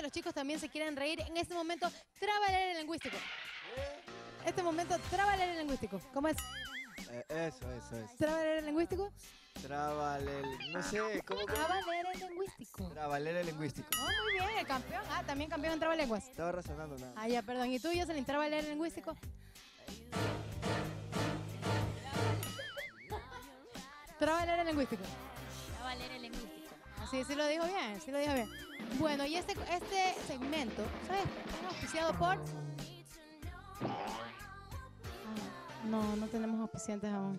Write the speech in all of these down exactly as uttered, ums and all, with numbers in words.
los chicos también se quieren reír, en este momento, traba el aire lingüístico. Este momento, traba el aire lingüístico. ¿Cómo es? Eh, eso, eso, eso. ¿Traba el aire lingüístico? Trabalel... No sé, ¿cómo? Traba el aire lingüístico. Trabalel lingüístico. Oh, muy bien, el campeón. Ah, también campeón en trabalenguas. Estaba razonando nada. Ah, ya, perdón. ¿Y tú, Jocelyn, traba el aire lingüístico? Traba el aire lingüístico. Traba el aire lingüístico. Así, sí lo dijo bien, sí lo dijo bien. Bueno, y este, este segmento, ¿sabes? Es auspiciado por... Ah, no, no tenemos auspiciantes aún.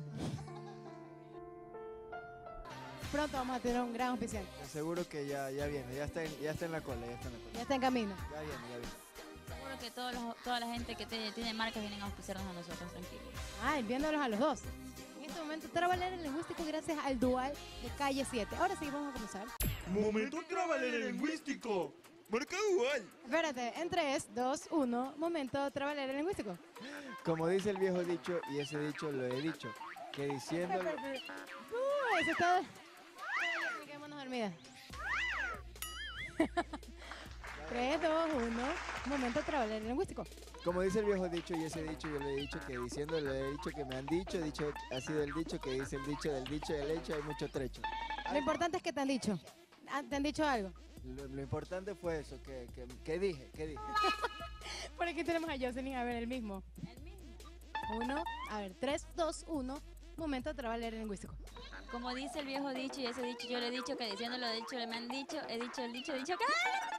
Pronto vamos a tener un gran auspiciante. Seguro que ya, ya viene, ya está, en, ya está en la cola, ya está en la cola. Ya está en camino. Ya viene, ya viene. Seguro que todos los, toda la gente que te- tiene marcas vienen a auspiciarnos a nosotros, tranquilos. Ay, viéndolos a los dos. En este momento, traba el aire lingüístico gracias al dual de Calle siete. Ahora sí, vamos a comenzar. Momento trabalero lingüístico. Marca dual. Espérate, en tres, dos, uno, momento, traba el aire lingüístico. Como dice el viejo dicho, y ese dicho lo he dicho, que diciéndolo... Uh, eso está... Ay, quedémonos dormidas. tres, dos, uno, momento, traba el aire lingüístico. Como dice el viejo dicho, y ese dicho yo lo he dicho, que diciendo lo he dicho que me han dicho, dicho ha sido el dicho, que dice el dicho del dicho del hecho, hay mucho trecho. Lo importante es que te han dicho. Ah, ¿te han dicho algo? Lo, lo importante fue eso, que, que, que dije, que dije. Por aquí tenemos a Jocelyn, a ver, el mismo. El mismo. Uno, a ver, tres, dos, uno, momento, traba el aire lingüístico. Como dice el viejo dicho y ese dicho yo le he dicho, que diciendo lo dicho me han dicho, he dicho el dicho, he dicho que...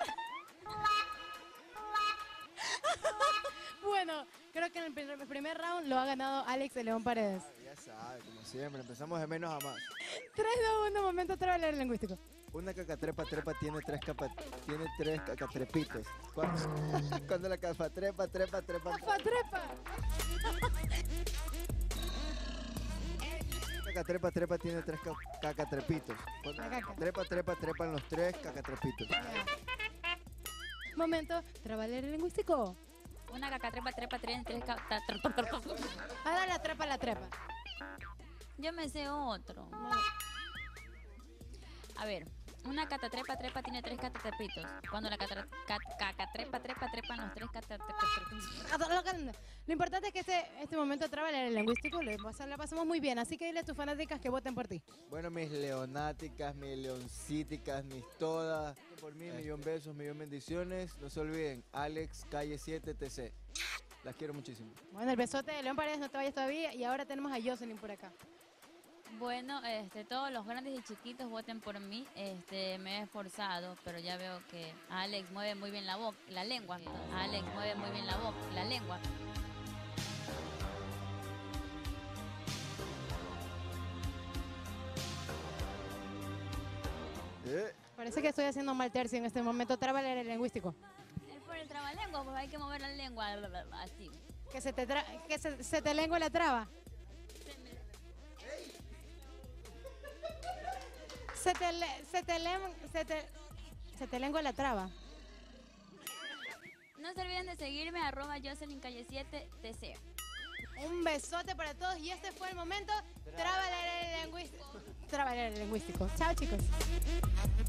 Bueno, creo que en el primer, el primer round lo ha ganado Alex de León Paredes. Ah, ya sabe, como siempre, empezamos de menos a más. tres, dos, uno, momento, traba el aire lingüístico. Una cacatrepa trepa tiene tres capa, tiene tres cacatrepitos. Cuando, cuando la cacatrepa trepa trepa ¡Trepa, trepa! cacatrepa trepa tiene tres ca- cacatrepitos. Cuando La caca. trepa trepa trepan los tres cacatrepitos. Momento, traba el aire lingüístico. Una cacatrepa trepa tiene tres... ca- ta- tra- Ahora la trepa, la trepa. Yo me sé otro. A ver, una catatrepa trepa tiene tres catatrepitos. Cuando la catra- cat- cacatrepa trepa trepan los tres catatrepitos. Lo importante es que este, este momento traba el aire lingüístico, lo pas- la pasamos muy bien, así que dile a tus fanáticas que voten por ti. Bueno, mis leonáticas, mis leoncíticas, mis todas. Por mí, millón besos, millón bendiciones. No se olviden, Alex, calle siete, T C. Las quiero muchísimo. Bueno, el besote de León Paredes, no te vayas todavía, y ahora tenemos a Jocelyn por acá. Bueno, este, todos los grandes y chiquitos voten por mí. Este, me he esforzado, pero ya veo que Alex mueve muy bien la boca, la lengua. Alex mueve muy bien la boca, la lengua. Eh, Parece que estoy haciendo mal tercio en este momento, traba el aire lingüístico. Es por el trabalengua, pues hay que mover la lengua así. Que se te, tra que se, se te lengua la traba. Se te, le- se te, lem- se te, se te lengua la traba. No se olviden de seguirme, arroba Jocelyn Calle siete T C. Un besote para todos y este fue el momento. Traba el aire lingüístico. Traba el aire lingüístico. Chao, chicos.